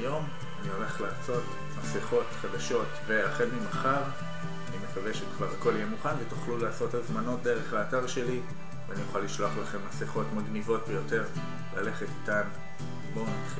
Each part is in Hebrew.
היום אני הולך לעשות מסכות חדשות, והחל ממחר אני מקווה שכבר הכל יהיה מוכן ותוכלו לעשות הזמנות דרך האתר שלי ואני אוכל לשלוח לכם מסכות מגניבות ביותר ללכת איתן. בואו נתחיל.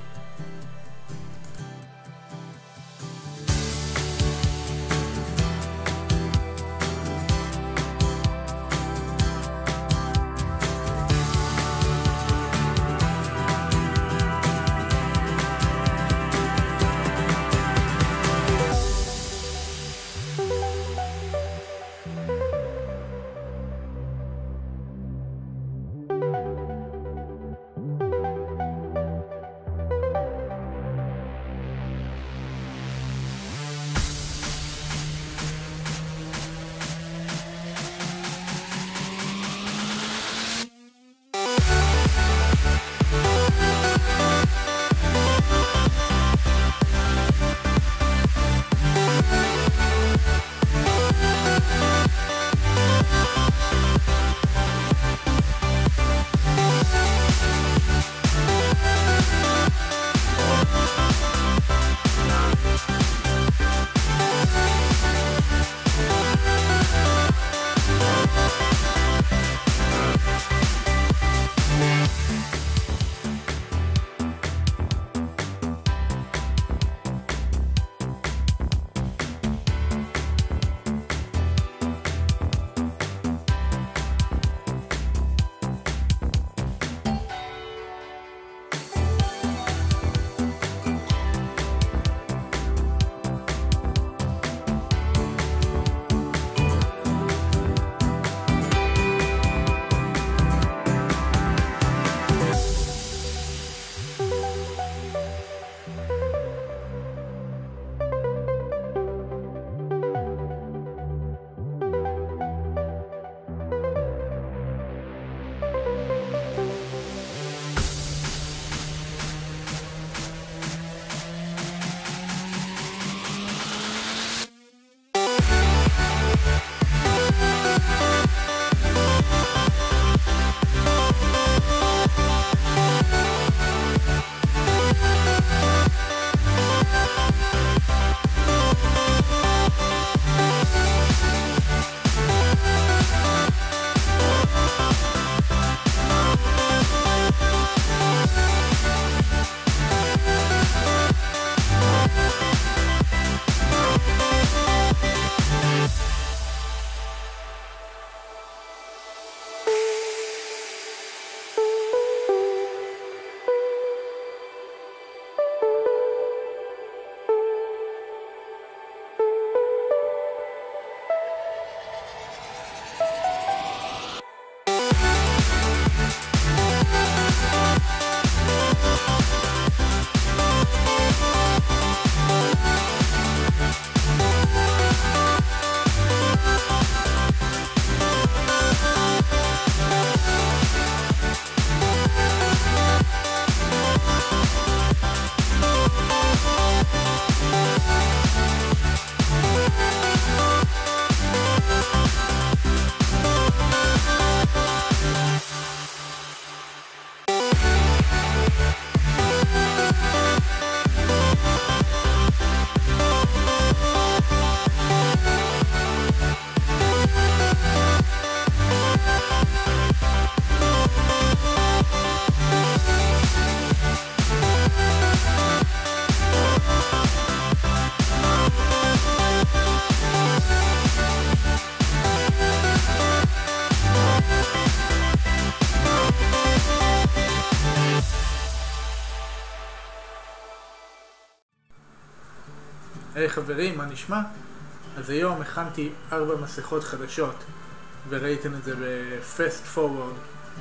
היי חברים, מה נשמע? אז היום הכנתי 4 מסכות חדשות וראיתם את זה ב-Fast Forward,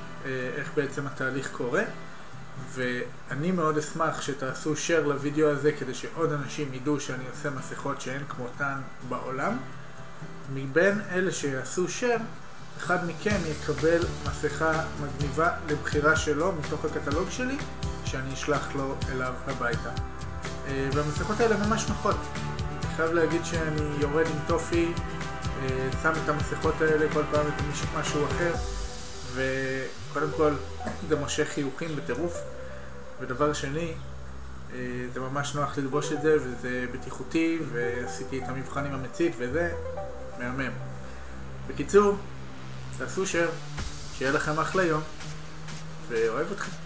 איך בעצם התהליך קורה, ואני מאוד אשמח שתעשו share לוידאו הזה כדי שעוד אנשים ידעו שאני עושה מסכות שאין כמותן בעולם. מבין אלה שיעשו share, אחד מכם יקבל מסכה מגניבה לבחירה שלו מתוך הקטלוג שלי שאני אשלח לו אליו הביתה. והמסכות האלה ממש נוחות. אני חייב להגיד שאני יורד עם טופי, שם את המסכות האלה כל פעם את משהו אחר, וקודם כל זה מושך חיוכים בטירוף. ודבר שני, זה ממש נוח ללבוש את זה וזה בטיחותי, ועשיתי את המבחן עם המצית וזה מהמם. בקיצור, תעשו שייר, שיהיה לכם אחלה יום, ואוהב אתכם.